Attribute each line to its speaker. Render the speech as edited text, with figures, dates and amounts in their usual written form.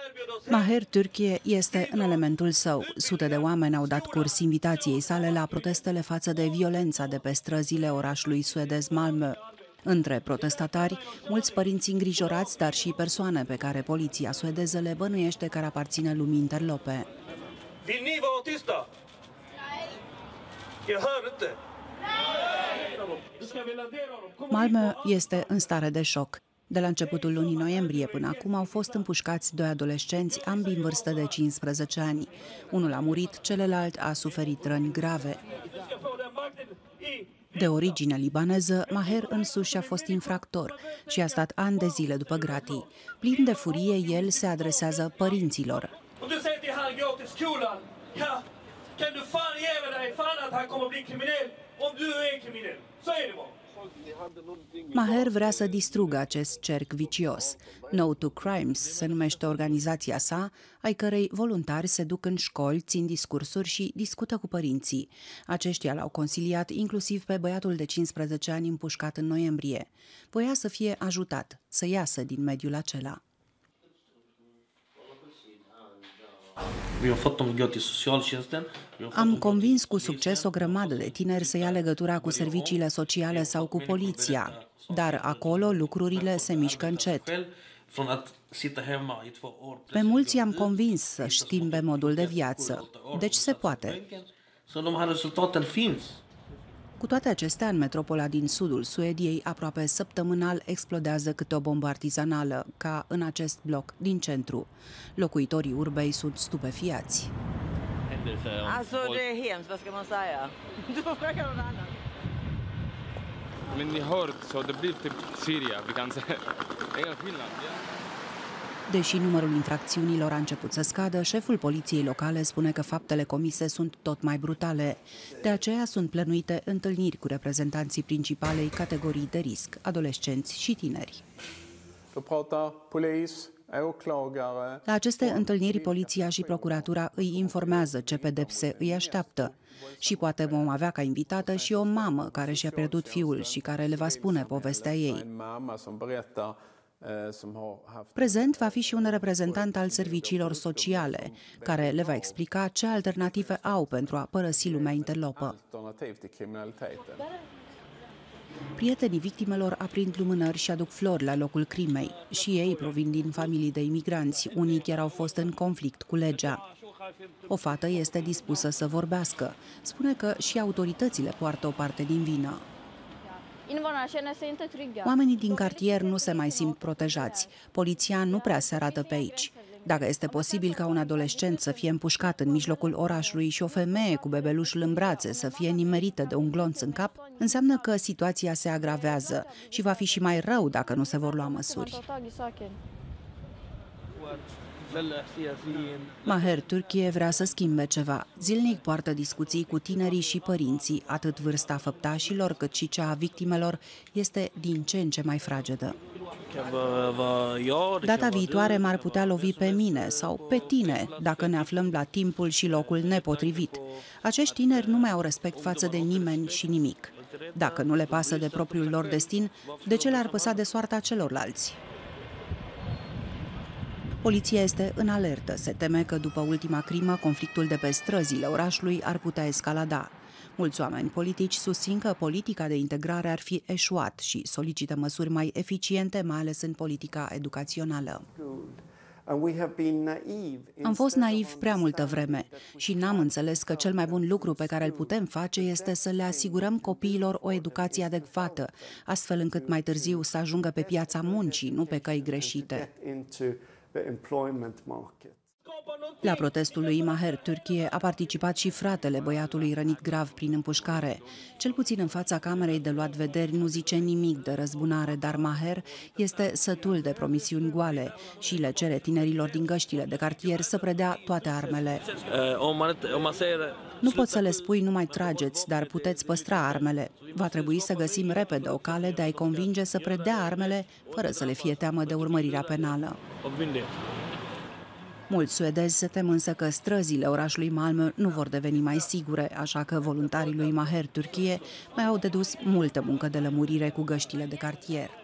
Speaker 1: Maher Türkiye este în elementul său. Sute de oameni au dat curs invitației sale la protestele față de violența de pe străzile orașului suedez Malmö. Între protestatari, mulți părinți îngrijorați, dar și persoane pe care poliția suedeză le bănuiește că ar aparține lumii interlope. Malmö este în stare de șoc. De la începutul lunii noiembrie până acum au fost împușcați doi adolescenți, ambii în vârstă de 15 ani. Unul a murit, celălalt a suferit răni grave. De origine libaneză, Maher însuși a fost infractor și a stat ani de zile după gratii. Plin de furie, el se adresează părinților. Maher vrea să distrugă acest cerc vicios. No to Crimes se numește organizația sa, ai cărei voluntari se duc în școli, țin discursuri și discută cu părinții. Aceștia l-au consiliat inclusiv pe băiatul de 15 ani împușcat în noiembrie. Voia să fie ajutat, să iasă din mediul acela. Am convins cu succes o grămadă de tineri să ia legătura cu serviciile sociale sau cu poliția, dar acolo lucrurile se mișcă încet. Pe mulți i-am convins să-și schimbe modul de viață, deci se poate. Cu toate acestea, în metropola din sudul Suediei, aproape săptămânal explodează câte o bombă artizanală, ca în acest bloc din centru. Locuitorii urbei sunt stupefiați.
Speaker 2: Alltså, det är hemskt, vad ska man säga? Du får fråga någon annan.
Speaker 3: Men ni hör så det blir typ Syria, vi kan säga. Ingen skillnad.
Speaker 1: Deși numărul infracțiunilor a început să scadă, șeful poliției locale spune că faptele comise sunt tot mai brutale. De aceea sunt plănuite întâlniri cu reprezentanții principalei categorii de risc, adolescenți și tineri. La aceste întâlniri, poliția și procuratura îi informează ce pedepse îi așteaptă. Și poate vom avea ca invitată și o mamă care și-a pierdut fiul și care le va spune povestea ei. Prezent va fi și un reprezentant al serviciilor sociale, care le va explica ce alternative au pentru a părăsi lumea interlopă. Prietenii victimelor aprind lumânări și aduc flori la locul crimei. Și ei provin din familii de imigranți, unii chiar au fost în conflict cu legea. O fată este dispusă să vorbească. Spune că și autoritățile poartă o parte din vină. Oamenii din cartier nu se mai simt protejați. Poliția nu prea se arată pe aici. Dacă este posibil ca un adolescent să fie împușcat în mijlocul orașului și o femeie cu bebelușul în brațe să fie nimerită de un glonț în cap, înseamnă că situația se agravează și va fi și mai rău dacă nu se vor lua măsuri. Maher Türkiye vrea să schimbe ceva. Zilnic poartă discuții cu tinerii și părinții, atât vârsta făptașilor cât și cea a victimelor este din ce în ce mai fragedă. Data viitoare m-ar putea lovi pe mine sau pe tine, dacă ne aflăm la timpul și locul nepotrivit. Acești tineri nu mai au respect față de nimeni și nimic. Dacă nu le pasă de propriul lor destin, de ce le-ar păsa de soarta celorlalți? Poliția este în alertă. Se teme că după ultima crimă, conflictul de pe străzile orașului ar putea escalada. Mulți oameni politici susțin că politica de integrare ar fi eșuat și solicită măsuri mai eficiente, mai ales în politica educațională. Am fost naivi prea multă vreme și n-am înțeles că cel mai bun lucru pe care îl putem face este să le asigurăm copiilor o educație adecvată, astfel încât mai târziu să ajungă pe piața muncii, nu pe căi greșite. La protestul lui Maher Türkiye a participat și fratele băiatului rănit grav prin împușcare. Cel puțin în fața camerei de luat vederi nu zice nimic de răzbunare, dar Maher este sătul de promisiuni goale și le cere tinerilor din găștile de cartier să predea toate armele. Nu poți să le spui nu mai trageți, dar puteți păstra armele. Va trebui să găsim repede o cale de a-i convinge să predea armele fără să le fie teamă de urmărirea penală. Mulți suedezi se tem însă că străzile orașului Malmö nu vor deveni mai sigure, așa că voluntarii lui Maher Türkiye mai au de dus multă muncă de lămurire cu găștile de cartier.